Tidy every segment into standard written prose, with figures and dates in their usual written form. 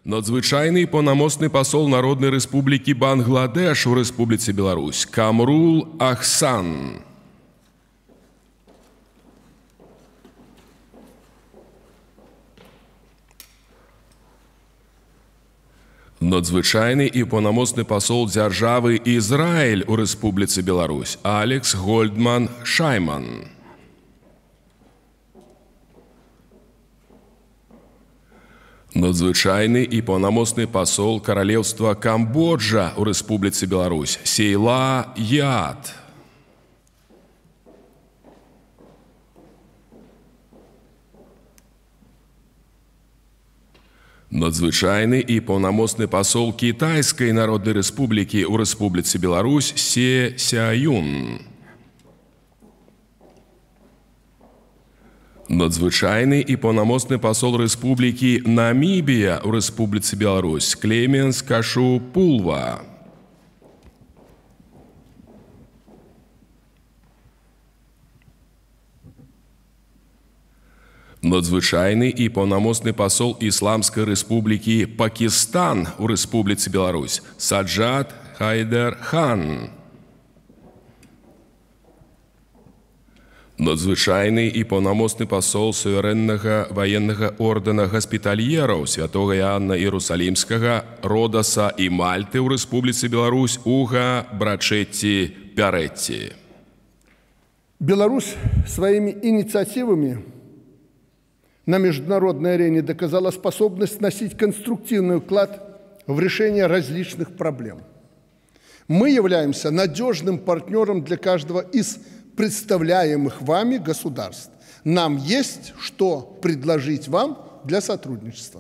Надзвычайный и полномочный посол Народной Республики Бангладеш в Республике Беларусь Камрул Ахсан. Надзвычайный и полномочный посол державы Израиль в Республике Беларусь Алекс Гольдман Шайман. Надзвычайный и полномочный посол Королевства Камбоджа в Республике Беларусь Сейла Яд. Надзвычайный и полномочный посол Китайской Народной Республики в Республике Беларусь Се Сяюн. Надзвычайный и полномочный посол Республики Намибия в Республике Беларусь Клеменс Кашу Пулва. Надзвычайный и полномочный посол Исламской Республики Пакистан в Республике Беларусь Саджад Хайдер Хан. Надзвычайный и полномочный посол суверенного военного ордена госпитальеров Святого Иоанна Иерусалимского, Родоса и Мальты в Республике Беларусь Уга Брачетти Пяретти. Беларусь своими инициативами на международной арене доказала способность вносить конструктивный вклад в решение различных проблем. Мы являемся надежным партнером для каждого из представляемых вами государств. Нам есть что предложить вам для сотрудничества.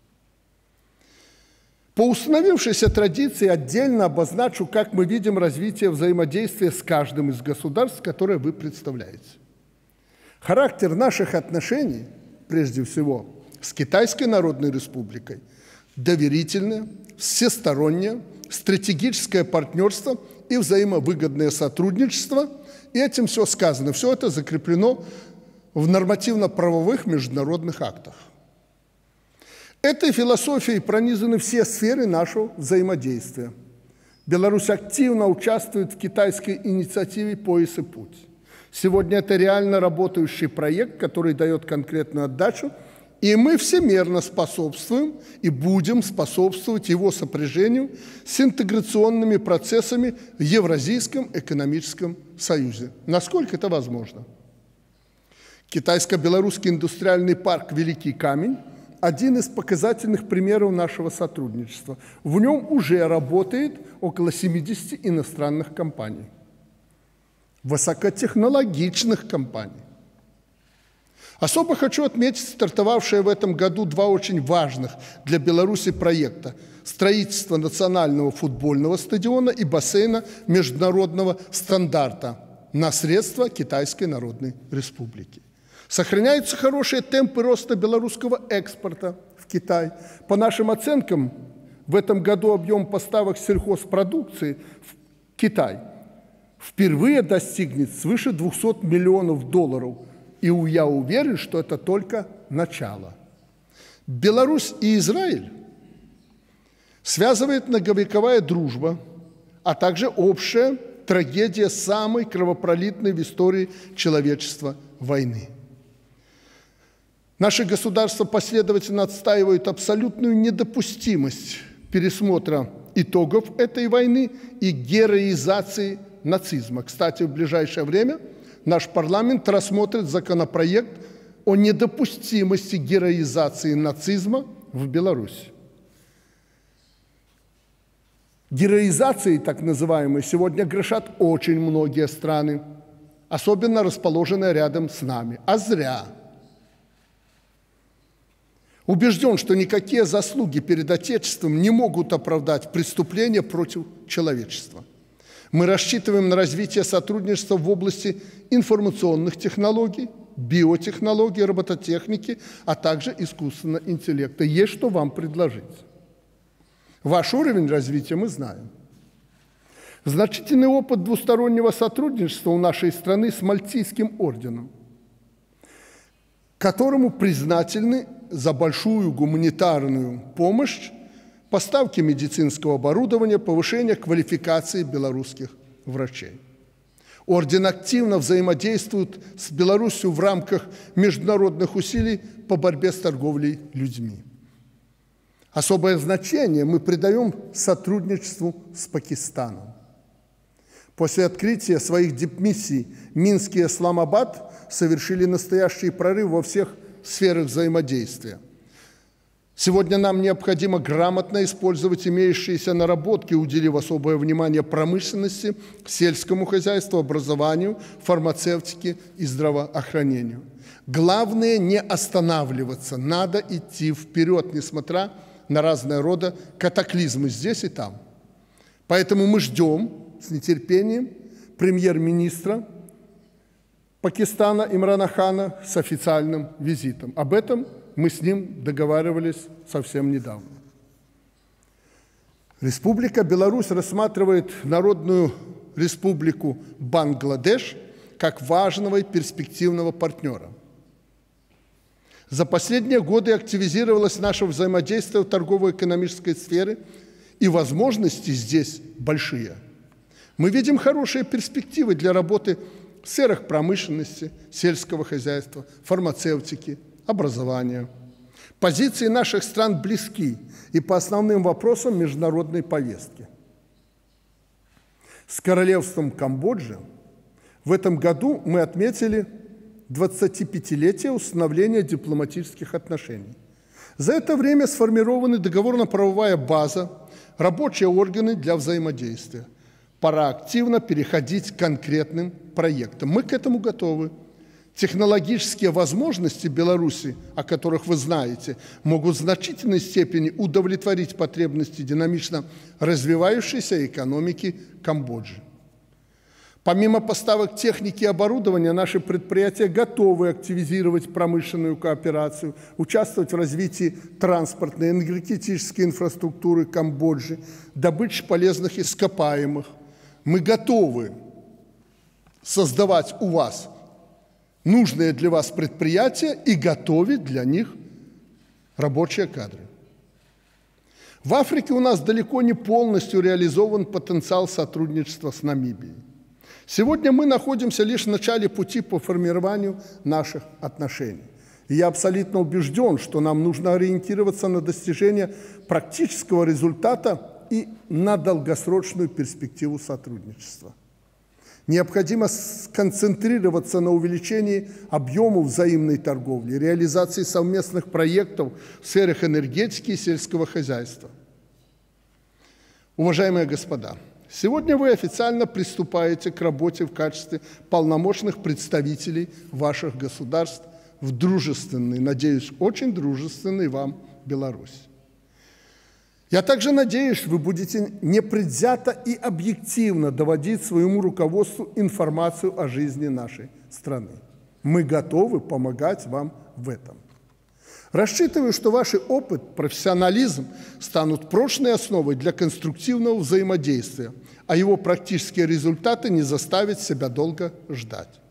По установившейся традиции отдельно обозначу, как мы видим развитие взаимодействия с каждым из государств, которые вы представляете. Характер наших отношений, прежде всего, с Китайской Народной Республикой, доверительное, всестороннее, стратегическое партнерство и взаимовыгодное сотрудничество. И этим все сказано. Все это закреплено в нормативно-правовых международных актах. Этой философией пронизаны все сферы нашего взаимодействия. Беларусь активно участвует в китайской инициативе «Пояс и путь». Сегодня это реально работающий проект, который дает конкретную отдачу, и мы всемерно способствуем и будем способствовать его сопряжению с интеграционными процессами в Евразийском экономическом союзе. Насколько это возможно? Китайско-белорусский индустриальный парк «Великий камень» – один из показательных примеров нашего сотрудничества. В нем уже работает около 70 иностранных компаний, высокотехнологичных компаний. Особо хочу отметить стартовавшие в этом году два очень важных для Беларуси проекта – строительство национального футбольного стадиона и бассейна международного стандарта на средства Китайской Народной Республики. Сохраняются хорошие темпы роста белорусского экспорта в Китай. По нашим оценкам, в этом году объем поставок сельхозпродукции в Китай впервые достигнет свыше 200 миллионов долларов. И я уверен, что это только начало. Беларусь и Израиль связывает многовековая дружба, а также общая трагедия самой кровопролитной в истории человечества войны. Наши государства последовательно отстаивают абсолютную недопустимость пересмотра итогов этой войны и героизации нацизма. Кстати, в ближайшее время наш парламент рассмотрит законопроект о недопустимости героизации нацизма в Беларуси. Героизацией, так называемой, сегодня грешат очень многие страны, особенно расположенные рядом с нами. А зря. Убежден, что никакие заслуги перед Отечеством не могут оправдать преступления против человечества. Мы рассчитываем на развитие сотрудничества в области информационных технологий, биотехнологий, робототехники, а также искусственного интеллекта. Есть что вам предложить. Ваш уровень развития мы знаем. Значительный опыт двустороннего сотрудничества у нашей страны с Мальтийским орденом, которому признательны за большую гуманитарную помощь, поставки медицинского оборудования, повышение квалификации белорусских врачей. Орден активно взаимодействует с Беларусью в рамках международных усилий по борьбе с торговлей людьми. Особое значение мы придаем сотрудничеству с Пакистаном. После открытия своих дипмиссий Минск и Исламабад совершили настоящий прорыв во всех сферах взаимодействия. Сегодня нам необходимо грамотно использовать имеющиеся наработки, уделив особое внимание промышленности, сельскому хозяйству, образованию, фармацевтике и здравоохранению. Главное не останавливаться, надо идти вперед, несмотря на разные рода катаклизмы здесь и там. Поэтому мы ждем с нетерпением премьер-министра Пакистана Имрана Хана с официальным визитом. Об этом мы с ним договаривались совсем недавно. Республика Беларусь рассматривает Народную Республику Бангладеш как важного и перспективного партнера. За последние годы активизировалось наше взаимодействие в торгово-экономической сфере, и возможности здесь большие. Мы видим хорошие перспективы для работы в сферах промышленности, сельского хозяйства, фармацевтики, образования. Позиции наших стран близки и по основным вопросам международной повестки. С королевством Камбоджа в этом году мы отметили 25-летие установления дипломатических отношений. За это время сформированы договорно-правовая база, рабочие органы для взаимодействия. Пора активно переходить к конкретным проектам. Мы к этому готовы. Технологические возможности Беларуси, о которых вы знаете, могут в значительной степени удовлетворить потребности динамично развивающейся экономики Камбоджи. Помимо поставок техники и оборудования, наши предприятия готовы активизировать промышленную кооперацию, участвовать в развитии транспортной и энергетической инфраструктуры Камбоджи, добыче полезных ископаемых. Мы готовы создавать у вас нужные для вас предприятия и готовить для них рабочие кадры. В Африке у нас далеко не полностью реализован потенциал сотрудничества с Намибией. Сегодня мы находимся лишь в начале пути по формированию наших отношений. И я абсолютно убежден, что нам нужно ориентироваться на достижение практического результата и на долгосрочную перспективу сотрудничества. Необходимо сконцентрироваться на увеличении объемов взаимной торговли, реализации совместных проектов в сферах энергетики и сельского хозяйства. Уважаемые господа, сегодня вы официально приступаете к работе в качестве полномочных представителей ваших государств в дружественной, надеюсь, очень дружественной вам Беларусь. Я также надеюсь, вы будете непредвзято и объективно доводить своему руководству информацию о жизни нашей страны. Мы готовы помогать вам в этом. Рассчитываю, что ваш опыт, профессионализм станут прочной основой для конструктивного взаимодействия, а его практические результаты не заставят себя долго ждать.